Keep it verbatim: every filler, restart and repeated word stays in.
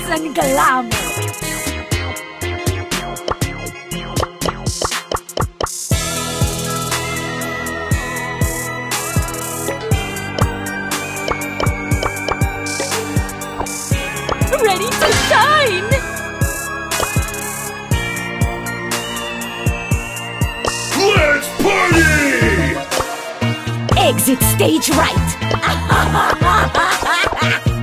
and glamour. Ready to shine! Let's party! Exit stage right!